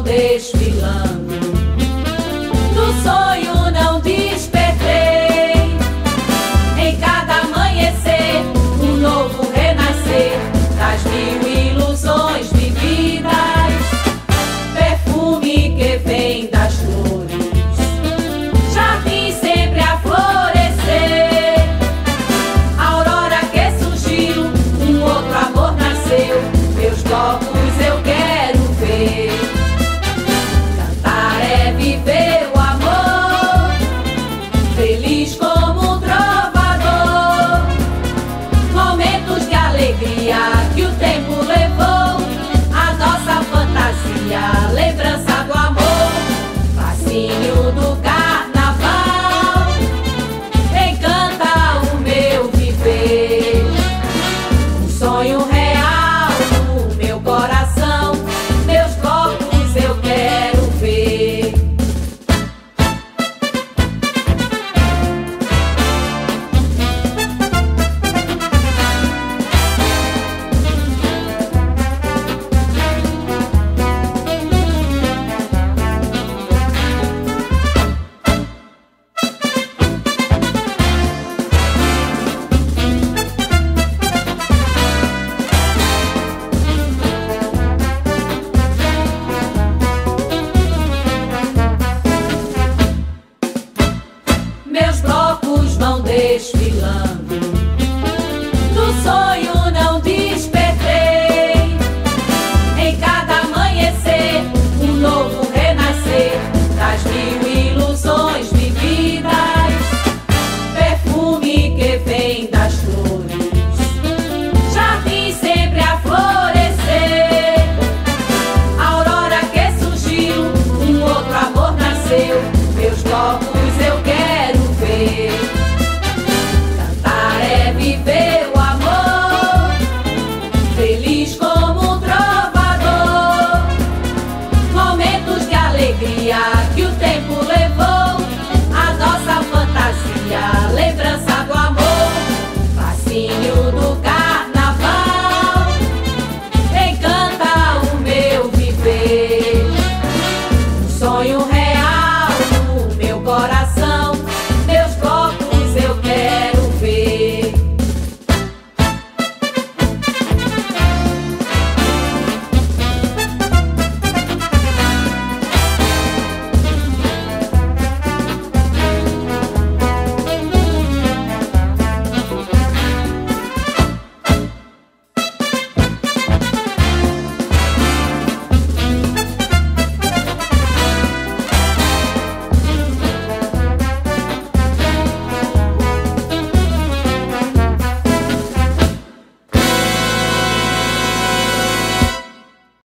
desfilando. Do sonho não despertei. Em cada amanhecer, um novo renascer das mil ilusões vividas. Perfume que vem das flores, jardim sempre a florescer. Aurora que surgiu, um outro amor nasceu. Meus blocos eu quero ver. Cantar é viver o amor, feliz como um trovador. Momentos de alegria que o tempo levou, a nossa fantasia, lembrança do amor. Fascínio do carnaval encanta o meu viver. Um sonho real no meu coração, meus blocos eu quero ver. Meus blocos vão desfilar.